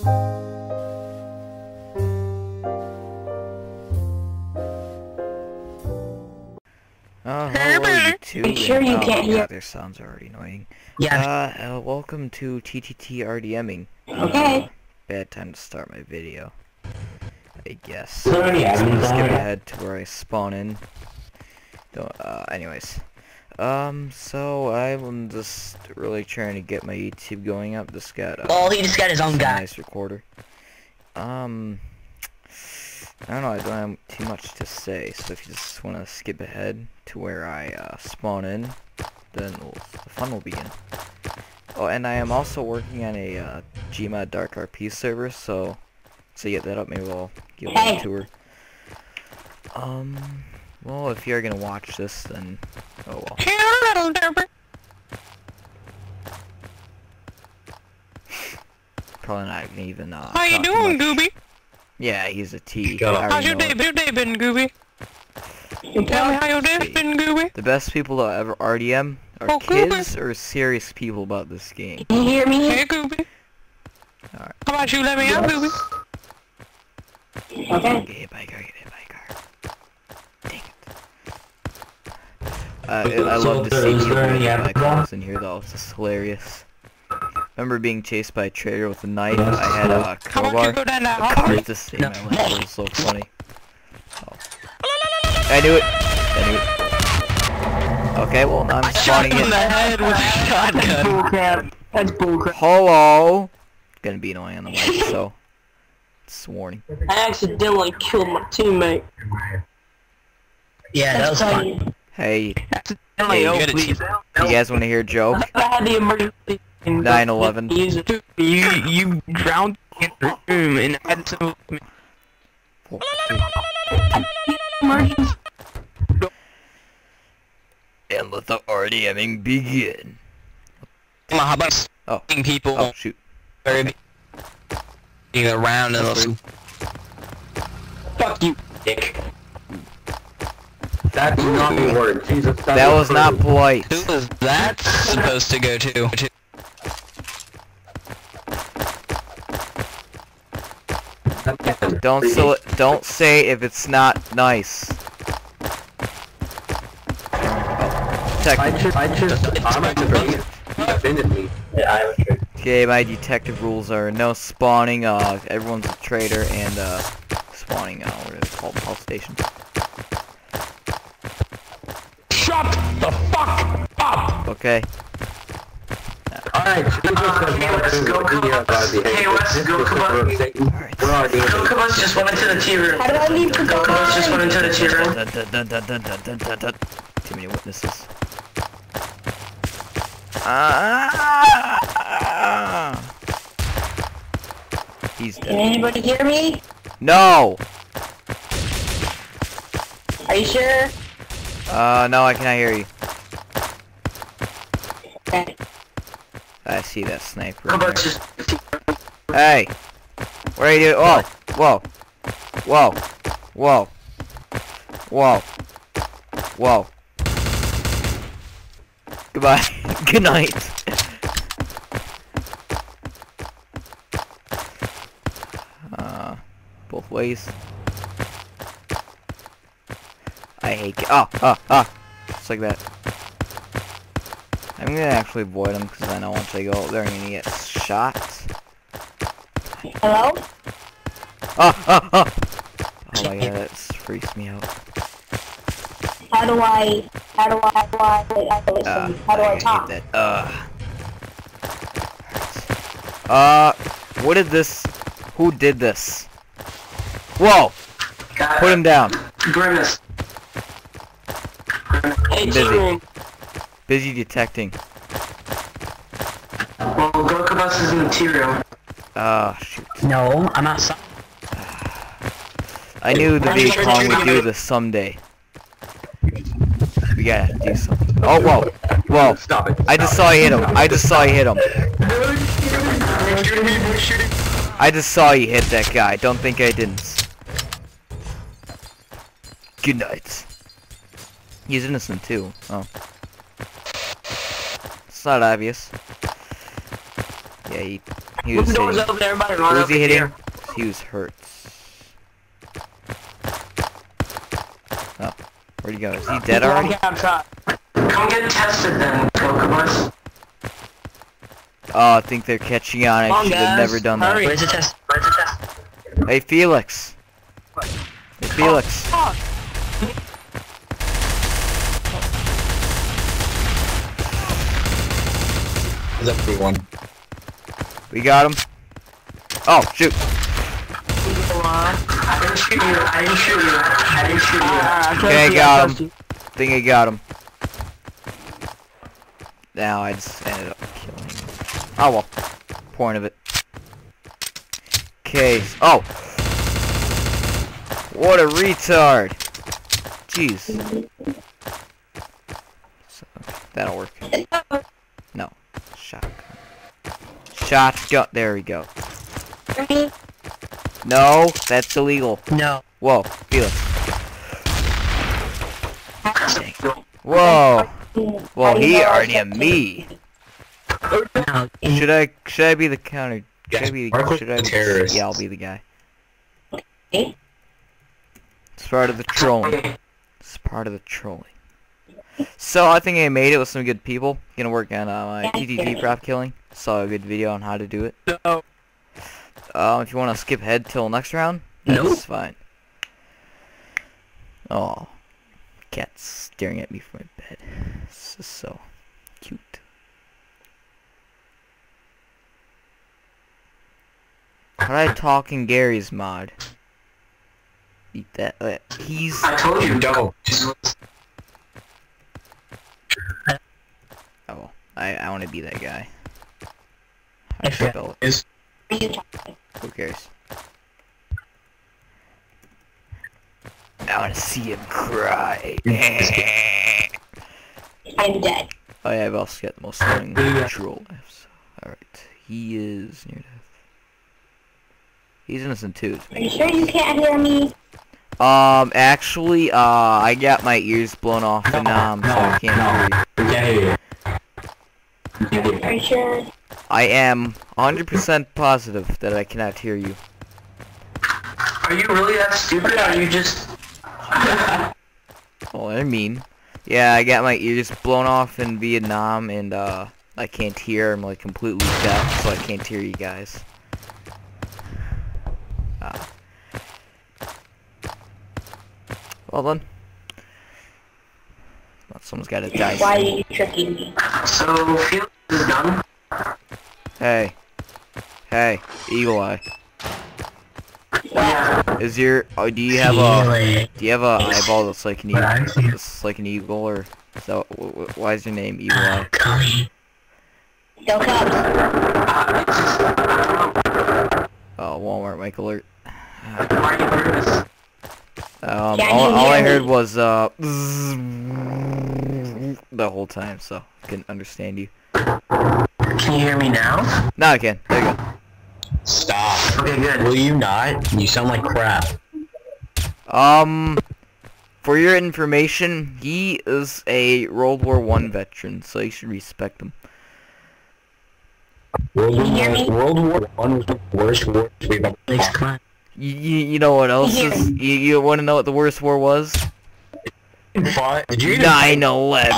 Hello YouTube. Make sure you can't hear. Their sounds are already annoying. Yeah. Welcome to TTT RDMing. Okay. Bad time to start my video, I guess. So So I'm gonna skip ahead to where I spawn in. Anyways. So I'm just really trying to get my YouTube going up. Just got Well, he just got his own a guy. nice recorder. I don't know, I don't have too much to say, so if you just want to skip ahead to where I spawn in, then the fun will begin. Oh, and I am also working on a Gmod Dark RP server, so to get that up, maybe I'll give it a tour. Well, if you're gonna watch this, then oh well. Hello, Derby. Probably not gonna even How you talk too doing, much. Gooby? Yeah, he's a T. How's your day? Your day been, Gooby? Tell me how your day's been, Gooby. The best people to ever RDM are Oh, kids or serious people about this game. Can you hear me? Hey, Gooby. Alright. How about you let me out, Gooby? Okay. Get hit by a car, get hit by a car. Dang it. I love to see people get hit by cars in here though, it's just hilarious. Remember being chased by a trader with a knife? I had a How about you crowbar. go down The that car hallway? just saved my life. It was so funny. Oh. I knew it! I knew it. Okay, well now I'm spawning in in. the head with a shotgun. Bullcrap. That's bullcrap. Hello! Gonna be annoying on the mic, so it's a warning. I accidentally killed my teammate. Yeah, that was fun. Hey, Hey, you gotta you guys want to hear a joke? I had the emergency. 9/11. You drowned in the room and had to... Emergency. And let the RDMing begin. Come on, how about Oh. people Oh, shoot. being around and also... Fuck you, dick. That's not the word. Jesus. That was not polite. Who was that supposed to go to? Don't say if it's not nice. Oh, detective. I'm a detective. You offended me. Yeah, I was true. Okay, my detective rules are no spawning, everyone's a traitor, and, spawning, what are they called? Health station. Shut the fuck up! Okay. Alright, let's go. Hey, let's go. Come on. Alright. Just went into the tea room. How do I leave the door? Just went into the tea room. Too many witnesses. He's Can dead. anybody hear me? No! Are you sure? No, I cannot hear you. Okay. I see that sniper. in there. Hey! What are you doing? Oh! Whoa! Whoa! Whoa! Whoa! Whoa! Goodbye. Good night. Both ways. I hate just like that. I'm gonna actually avoid them because I know once I go up there I'm gonna get shot. Hello? Oh my god, that freaks me out. How do I talk? Hate that. What did this? Who did this? Whoa! Put him down. Grimace. Hey, busy. T-Room. Busy detecting. Well, Grimace is in the tea room. Shoot. No, I'm outside. I knew the big Kong would do this someday. We gotta do something. Oh, whoa. Whoa. Stop it. I just saw you hit him. I just saw you hit him. I just saw you hit that guy. Don't think I didn't. Good night. He's innocent too. Oh. It's not obvious. Yeah, he He was Doors hitting. open, everybody run Who was over he hitting? here. He was hurt. Oh, where'd he go? Is he dead already? Come get tested then, Kokomas. Oh, I think they're catching on. I should have never done that. Where's the test? Where's the test? Hey, Felix. Hey, Felix. What's up, everyone? We got him. Oh, shoot. I didn't shoot you. I didn't shoot you. I didn't shoot you. Okay, I got him. Think I got him. Now I just ended up killing him. Oh well. Point of it. Okay. Oh! What a retard! Jeez. So, that'll work. No. Shotgun. Shotgun. There we go. No, that's illegal. No. Whoa, Felix. Whoa. Well, he already had me. No. Should I be the counter? Yeah, Should I be Mark was should I the be, terrorist. yeah, I'll be the guy. Okay. It's part of the trolling. It's part of the trolling. So I think I made it with some good people. Gonna work on my TTT prop killing. Saw a good video on how to do it. No. If you want to skip ahead till next round, that's Nope. fine. Oh, cat's staring at me from my bed. This is so cute. How did I talk in Gary's mod? Eat that. He's. I told you don't. Oh, I want to be that guy. How do I spell it? Is Who cares? I want to see him cry. I'm dead. Oh yeah, I've also got the most annoying troll life. Alright, he is near death. He's innocent too. Are you sure you can't hear me? Actually, I got my ears blown off and so I can't hear you. Are you sure? I am 100% positive that I cannot hear you. Are you really that stupid, or are you just... Oh, I mean. Yeah, I got my ears blown off in Vietnam and, I can't hear. I'm, like, completely deaf, so I can't hear you guys. Well then. Well, someone's gotta die Why are soon. you tricking me? So, Felix is done? Hey. Hey, Eagle Eye. Yeah. Is your do you have a eyeball that's like an eagle, that's like an eagle, or so? Why is your name Eagle Eye? Go Cubs. Oh, Walmart Mike alert. Why are you nervous? All I heard was the whole time, so I couldn't understand you. Can you hear me now? Now I can. There you go. stop. Okay, good. Will you not? You sound like crap. For your information, he is a World War I veteran, so you should respect him. World Can you hear me? War I was the worst war we've ever Thanks, fought. come on. You know what else is? You want to know what the worst war was? Did you even 9/11.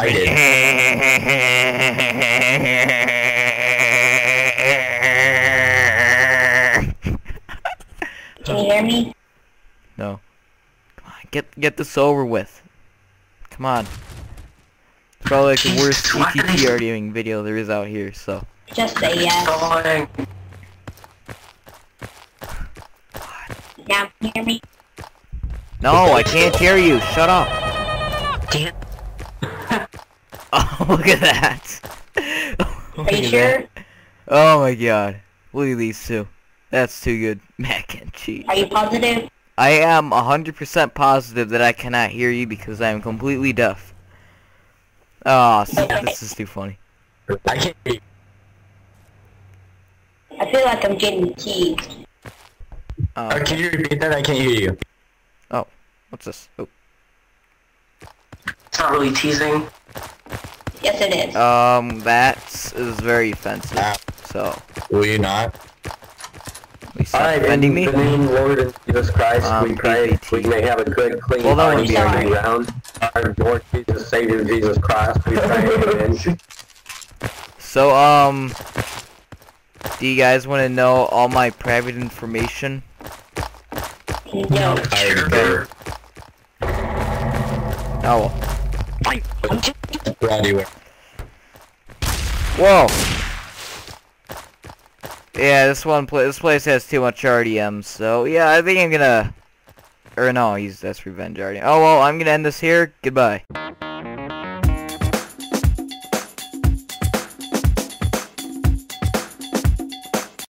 Can you hear me? No. Come on, get this over with. Come on. It's probably like the worst TTT RDMing video there is out here, so. Just say yes. Going. Now can you hear me? No, I can't hear you. Shut up. Damn. Oh, look at that. Are you sure? Oh my god. Look at these two. That's too good. Mac and cheese. Are you positive? I am 100% positive that I cannot hear you because I am completely deaf. Oh, this is too funny. I can't hear you. I feel like I'm getting teased. Can you repeat that? I can't hear you. Oh, what's this? Oh. It's not really teasing. Yes, it is. That is very offensive. So, Will you not? we stop Alright, offending me. in the name of Lord and Jesus Christ, we pray TTT. we may have a good, clean Well, that heart wouldn't be starting alright. around. Our Lord Jesus, Savior Jesus Christ, we pray, amen. So, do you guys want to know all my private information? No. Sure. Oh, Anyway. whoa. Yeah, this place has too much RDM, so yeah, I think I'm gonna... Or no, that's Revenge RDM. Oh well, I'm gonna end this here. Goodbye.